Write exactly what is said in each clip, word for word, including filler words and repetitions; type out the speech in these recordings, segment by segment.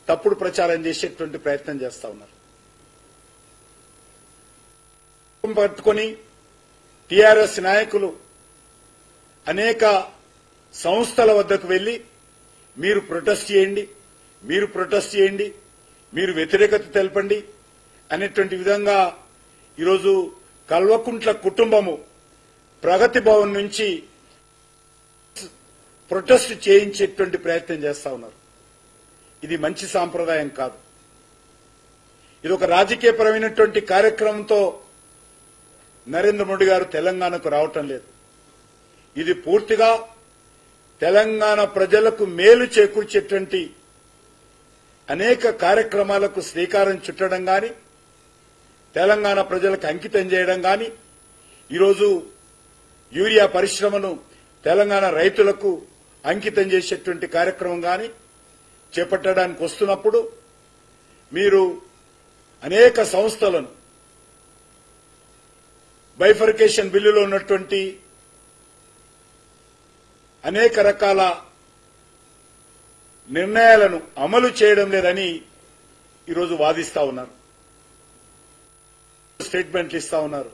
తప్పుడు ప్రచారం చేసేటువంటి ప్రయత్నం చేస్తా ఉన్నారు. పట్టుకొని టీఆర్ఎస్ నాయకులు అనేక సంస్థల వద్దకు వెళ్లి మీరు ప్రొటెస్ట్ చేయండి, మీరు ప్రొటెస్ట్ చేయండి, మీరు వ్యతిరేకత తెలపండి అనేటువంటి విధంగా ఈరోజు కల్వకుంట్ల కుటుంబము ప్రగతి భవన్ నుంచి ప్రొటెస్ట్ చేయించేటువంటి ప్రయత్నం చేస్తా ఉన్నారు. ఇది మంచి సాంప్రదాయం కాదు. ఇది ఒక రాజకీయపరమైనటువంటి కార్యక్రమంతో నరేంద్ర మోడీ గారు తెలంగాణకు రావటం లేదు. ఇది పూర్తిగా తెలంగాణ ప్రజలకు మేలు చేకూర్చేటువంటి అనేక కార్యక్రమాలకు శ్రీకారం చుట్టడం గాని, తెలంగాణ ప్రజలకు అంకితం చేయడం గాని, ఈరోజు యూరియా పరిశ్రమను తెలంగాణ రైతులకు అంకితం చేసేటువంటి కార్యక్రమం గాని చేపట్టడానికి వస్తున్నప్పుడు మీరు అనేక సంస్థలను బైఫర్కేషన్ బిల్లులో ఉన్నటువంటి అనేక రకాల నిర్ణయాలను అమలు చేయడం లేదని ఈరోజు వాదిస్తా ఉన్నారు, స్టేట్మెంట్లు ఇస్తా ఉన్నారు.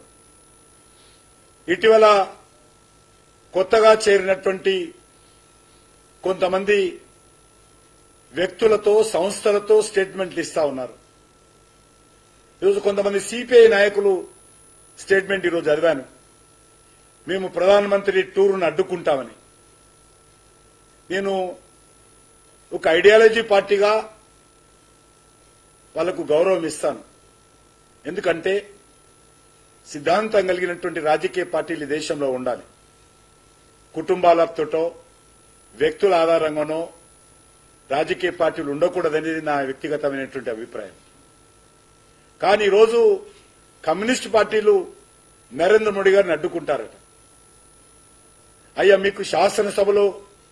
ఇటీవల కొత్తగా చేరినటువంటి కొంతమంది వ్యక్తులతో సంస్థలతో స్టేట్మెంట్లు ఇస్తా ఉన్నారు. ఈరోజు కొంతమంది సిపిఐ నాయకులు స్టేట్మెంట్ ఈరోజు చదివాను. మేము ప్రధానమంత్రి టూరును అడ్డుకుంటామని. నేను ఒక ఐడియాలజీ పార్టీగా వాళ్లకు గౌరవం ఇస్తాను. ఎందుకంటే సిద్ధాంతం కలిగినటువంటి రాజకీయ పార్టీలు ఈ దేశంలో ఉండాలి. కుటుంబాలతోటో వ్యక్తుల ఆధారంగానో రాజకీయ పార్టీలు ఉండకూడదనేది నా వ్యక్తిగతమైనటువంటి అభిప్రాయం. కానీ ఈరోజు కమ్యూనిస్ట్ పార్టీలు నరేంద్ర మోడీ గారిని అడ్డుకుంటారట. అయ్యా, మీకు శాసనసభలో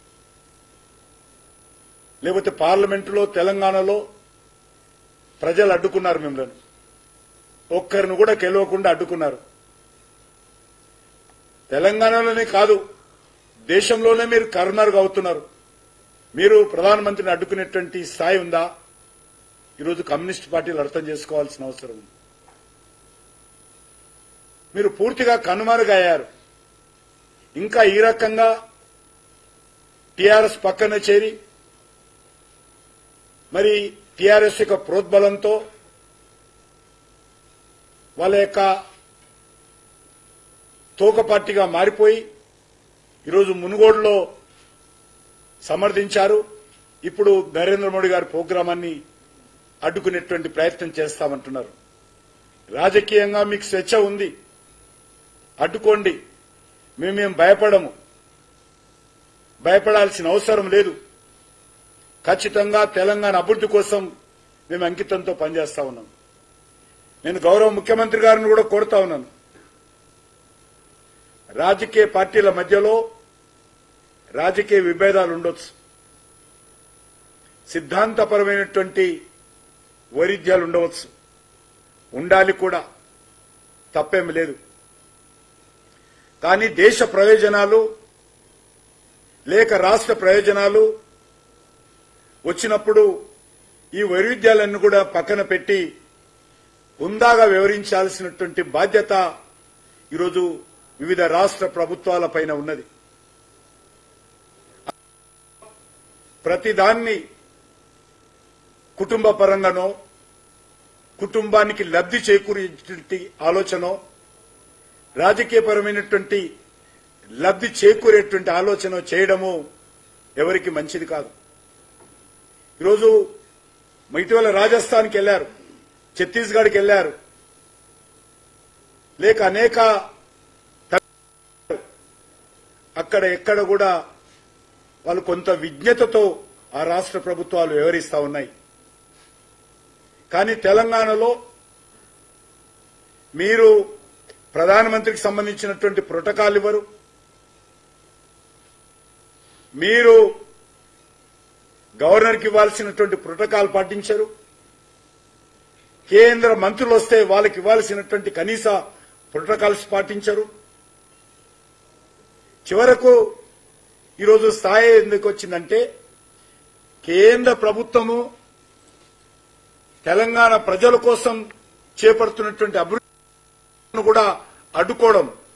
లేకపోతే పార్లమెంటులో తెలంగాణలో ప్రజలు అడ్డుకున్నారు, మిమ్మల్ని ఒక్కరిని కూడా గెలవకుండా అడ్డుకున్నారు. తెలంగాణలోనే కాదు, దేశంలోనే మీరు కర్నర్గా అవుతున్నారు. మీరు ప్రధానమంత్రిని అడ్డుకునేటువంటి స్థాయి ఉందా? ఈరోజు కమ్యూనిస్ట్ పార్టీలు అర్థం చేసుకోవాల్సిన అవసరం ఉంది. మీరు పూర్తిగా కనుమరుగయ్యారు. ఇంకా ఈ రకంగా టీఆర్ఎస్ పక్కన చేరి మరి టీఆర్ఎస్ యొక్క ప్రోద్బలంతో వాళ్ళ యొక్క తోక పార్టీగా మారిపోయి ఈరోజు మునుగోడులో సమర్థించారు. ఇప్పుడు నరేంద్ర మోడీ గారి ప్రోగ్రామాన్ని అడ్డుకునేటువంటి ప్రయత్నం చేస్తామంటున్నారు. రాజకీయంగా మీకు స్వేచ్ఛ ఉంది, అడ్డుకోండి. మేమేం భయపడము, భయపడాల్సిన అవసరం లేదు. ఖచ్చితంగా తెలంగాణ అభివృద్ధి కోసం మేము అంకితంతో పనిచేస్తా ఉన్నాం. నేను గౌరవ ముఖ్యమంత్రి గారిని కూడా కోరుతా ఉన్నాను, రాజకీయ పార్టీల మధ్యలో రాజకీయ విభేదాలు ఉండొచ్చు, సిద్ధాంతపరమైనటువంటి వైరుధ్యాలు ఉండవచ్చు, ఉండాలి కూడా, తప్పేమి లేదు. కానీ దేశ ప్రయోజనాలు లేక రాష్ట్ర ప్రయోజనాలు వచ్చినప్పుడు ఈ వైరుధ్యాలన్నీ కూడా పక్కన పెట్టి హుందాగా వ్యవహరించాల్సినటువంటి బాధ్యత ఈరోజు వివిధ రాష్ట్ర ప్రభుత్వాల పైన ఉన్నది. ప్రతిదాన్ని కుటుంబ పరంగానో కుటుంబానికి లబ్ధి చేకూరేటువంటి ఆలోచనో రాజకీయపరమైనటువంటి లబ్ధి చేకూరేటువంటి ఆలోచన చేయడము ఎవరికి మంచిది కాదు. ఈరోజు ఇటీవల రాజస్థాన్కి వెళ్లారు, ఛత్తీస్గఢ్కి వెళ్లారు, లేక అనేక అక్కడ ఎక్కడ కూడా వాళ్ళు కొంత విజ్ఞతతో ఆ రాష్ట్ర ప్రభుత్వాలు వ్యవహరిస్తా ఉన్నాయి. కానీ తెలంగాణలో మీరు ప్రధానమంత్రికి సంబంధించినటువంటి ప్రోటోకాల్ ఇవ్వరు, మీరు గవర్నర్కి ఇవ్వాల్సినటువంటి ప్రోటోకాల్ పాటించరు, కేంద్ర మంత్రులు వస్తే వాళ్ళకి ఇవ్వాల్సినటువంటి కనీస ప్రోటోకాల్స్ పాటించరు. చివరకు ఈరోజు స్థాయి ఎందుకు వచ్చిందంటే కేంద్ర ప్రభుత్వము తెలంగాణ ప్రజల కోసం చేపడుతున్నటువంటి అభివృద్ధిని కూడా అడ్డుకోవడం